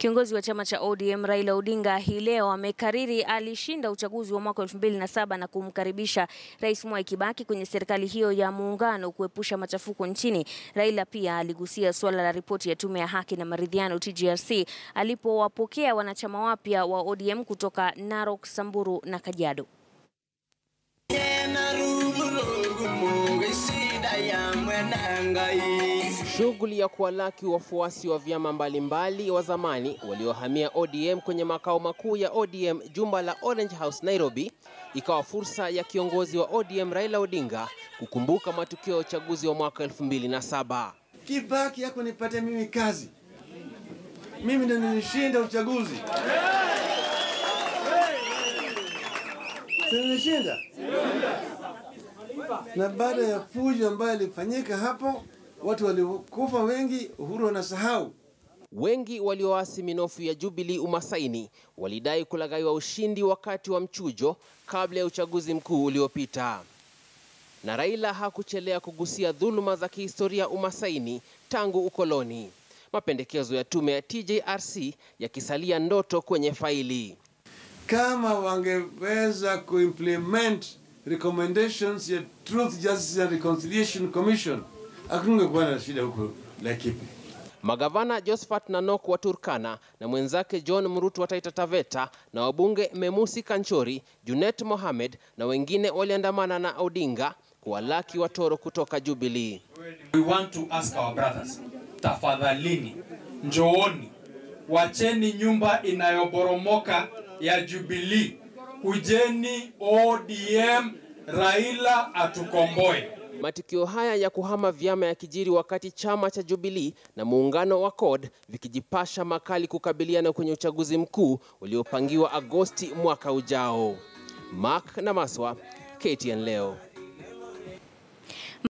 Kiongozi wa chama cha ODM Raila Odinga hii leo amekariri alishinda uchaguzi wa mwaka 2007 na kumkaribisha rais Mwai Kibaki kwenye serikali hiyo ya muungano kuepusha machafuko nchini. Raila pia aligusia suala la ripoti ya tume ya haki na maridhiano TJRC alipowapokea wanachama wapya wa ODM kutoka Narok, Samburu na Kajiado. Shughuli ya kuwalaki wafuasi wa vyama mbalimbali wa zamani waliohamia ODM kwenye makao makuu ya ODM jumba la Orange House Nairobi ikawa fursa ya kiongozi wa ODM Raila Odinga kukumbuka matukio ya uchaguzi wa mwaka 2007. Kibaki yako nipate mimi kazi. Mimi ndo nilishinda uchaguzi. Nilishinda. Na baada ya fujo ambayo ilifanyika hapo, watu walikufa wengi, Uhuru wanasahau. Wengi walioasi minofu ya Jubilee umasaini walidai kulagaiwa ushindi wakati wa mchujo kabla ya uchaguzi mkuu uliopita. Na Raila hakuchelea kugusia dhuluma za kihistoria umasaini tangu ukoloni. Mapendekezo ya tume ya TJRC yakisalia ndoto kwenye faili. Kama wangeweza kuimplement recommendations ya Truth, Justice and Reconciliation Commission, hakungekuwa na shida huko Laikipia. Magavana Josephat Narok wa Turkana na mwenzake John Mrutu wa Taita Taveta na wabunge Memusi Kanchori, Junet Mohamed na wengine waliandamana na Odinga kuwalaki watoro kutoka Jubilee. We want to ask our brothers, tafadhalini, njooni, wacheni nyumba inayoboromoka ya Jubilee, kujeni ODM, Raila atukomboe. Matukio haya ya kuhama vyama ya kijiri wakati chama cha Jubilee na muungano wa CORD vikijipasha makali kukabiliana kwenye uchaguzi mkuu uliopangiwa Agosti mwaka ujao. Mark na Maswa, KTN Leo.